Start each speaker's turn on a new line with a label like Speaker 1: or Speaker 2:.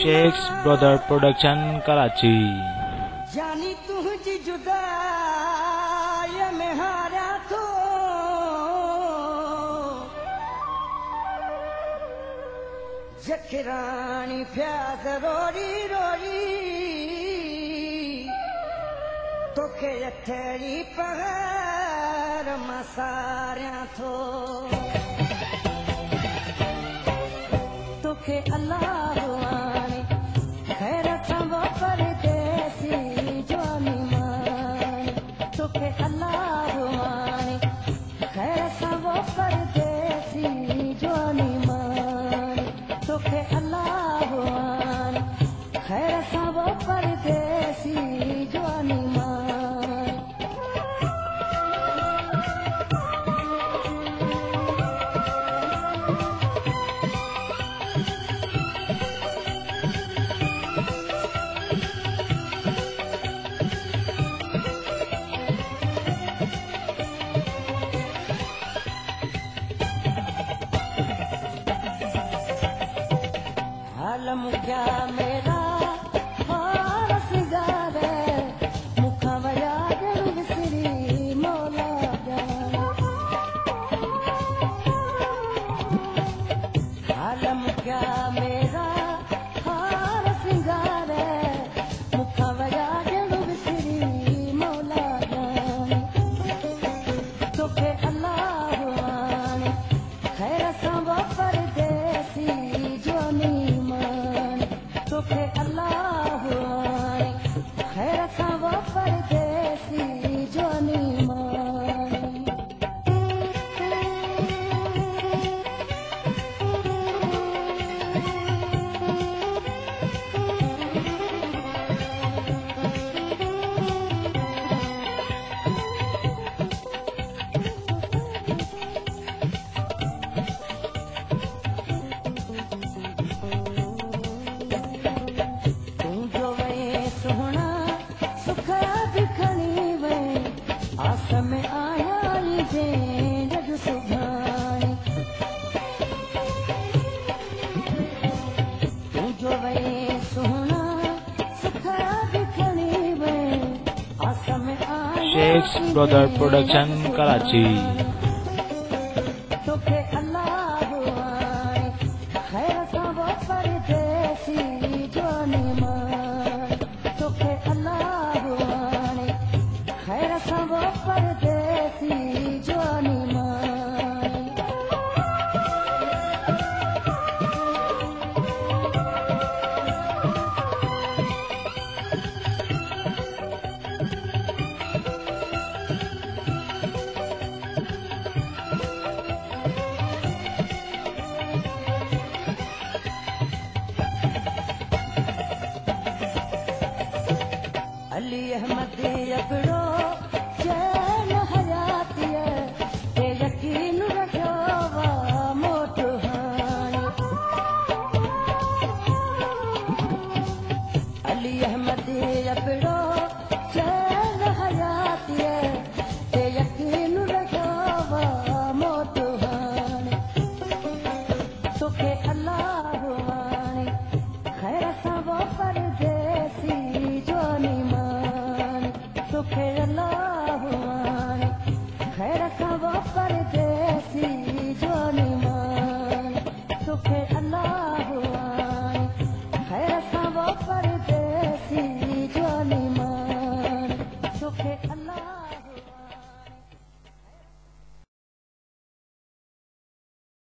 Speaker 1: Sheikhs brother production Karachi.
Speaker 2: जानी तुझी जुदाई में हारा तो जखरानी प्यास रोरी रोरी तोखे अठड़ी पगार मसारिया थो तोखे अल्लाह वाणे खैर संभो परदेसी जवानी मान तोखे अल्लाह वाणे खैर संभो परदेसी जवानी मान तोखे अल्लाह वाणे खैर संभो परदेसी जवानी मान मुखिया मेरा हार सिंगार मुखा वया विसरी मौला हाल मुखिया मेरा हार सिंगार मुखा वया विसरी मौला तोखे अल्लाह वाणे खैर संभो परदेसी जवानी तोखे अल्लाह वाणे खैर संभो परदेसी जवानी मान में आया जग सुभाणे तू जो वे सोना सुखा दिखणी वे आस में आया
Speaker 1: शेख्स ब्रदर प्रोडक्शन कराची।
Speaker 2: तोखे अल्लाह वाणे खैर संभो परदेसी जवानी मान तोखे अल्लाह वाणे खैर संभो परदेसी